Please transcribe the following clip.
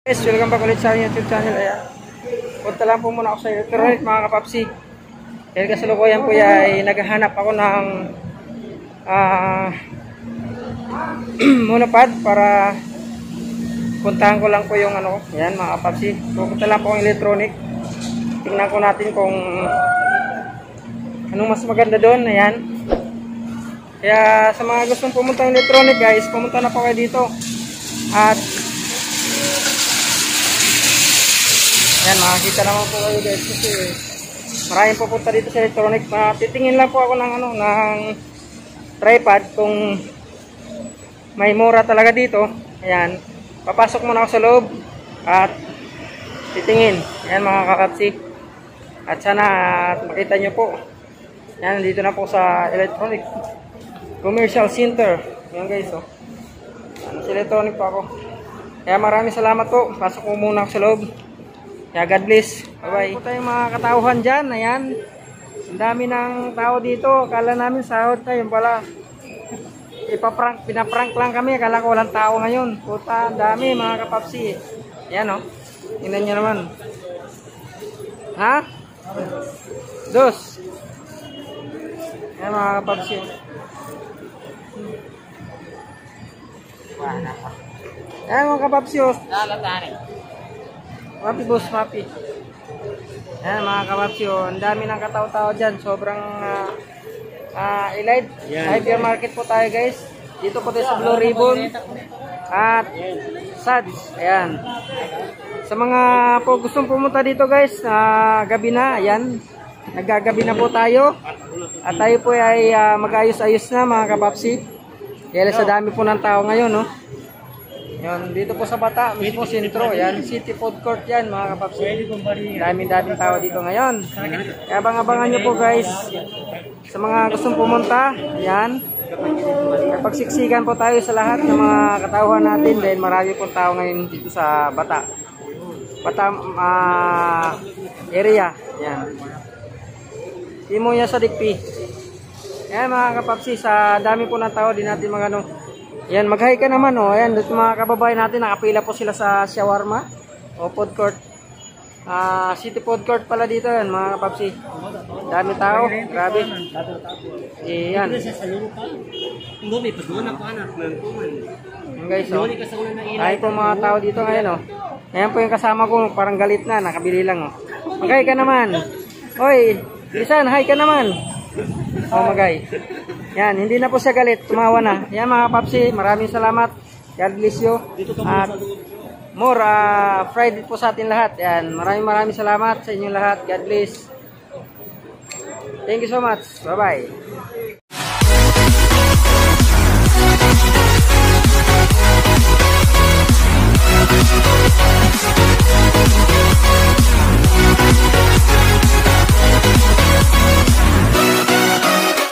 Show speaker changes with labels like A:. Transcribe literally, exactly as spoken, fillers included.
A: Guys, welcome back ulit sa aking YouTube channel. Ayan. Punta lang po muna ako sa electronic mga kapapsi. Dahil kasalukuyan po ay naghahanap ako ng uh, monopod para puntahan ko lang po yung ano. Ayan mga kapapsi. Pupunta lang po ang electronic. Tingnan ko natin kung anong mas maganda doon. Ayan. Kaya sa mga gustong pumunta ng electronic guys, pumunta na po kayo dito. At ayan, makakita naman po kayo guys kasi maraming pupunta dito sa electronic. Titingin lang po ako ng ano, ng tripod kung may mura talaga dito. Ayan, papasok muna ako sa loob at titingin. Ayan mga kakapsi. At sana at makita nyo po. Ayan, dito na po sa electronic commercial center. Ayan guys, oh. Ayan, sa electronic po ako. Kaya maraming salamat po. Pasok mo muna ako sa loob. Kaya God bless. Bye bye. Po tayong mga katauhan dyan. Ayan. Ang dami ng tao dito. Akala namin sahod na. Yung pala. Ipaprank, pinaprank lang kami. Akala ko walang tao ngayon. Puta, ang dami mga kapapsi. Ayan o. Oh. Tingnan nyo naman. Ha? Dos. Ayan mga kapapsi. Ayan mga kapapsi. Lalatari. Mapi boss, mapi. Ayan mga kapapsi, oh. Ang dami ng katao-tao dyan. Sobrang uh, uh, elite. Hypermarket po tayo guys. Dito po tayo sa Blue Ribbon. At Sads. Ayan. Sa mga po gustong pumunta dito guys, uh, gabi na. Ayan. Naggagabi na po tayo. At tayo po ay uh, mag-ayos-ayos na mga kapapsi. Dahil sa dami po ng tao ngayon, no? Yan, dito po sa Bata, mismo sentro. Yan, City Food Court yan mga kapapsi. Daming-daming tao dito ngayon. Kaya abang-abangan nyo po guys. Sa mga gustong pumunta, yan. Pagsiksikan po tayo sa lahat ng mga katauhan natin dahil marami pong tao ngayon dito sa Bata. Bata uh, area. Yan. Timo niya sa Dikpi. Yan mga kapapsi, sa dami po ng tao, di natin mga ano. Yan, mag-hi ka naman, oh. Ayan, dito mga kababayan natin, nakapila po sila sa shawarma o food court. Uh, City Food Court pala dito, yan, mga kapapsi. Dami tao, grabe. Eh, yan. Yan guys, oh. Dahil po mga tao dito ngayon, oh. Ayan po yung kasama ko, parang galit na, nakabili lang, oh. Mag-hi ka naman. Hoy, Lisan, hi ka naman. Oh, mag-hi. Yan, hindi na po siya galit, tumawa na. Yan mga papsi, maraming salamat. God bless you. At more uh, Friday po sa atin lahat. Yan, maraming maraming salamat sa inyong lahat. God bless. Thank you so much. Bye-bye.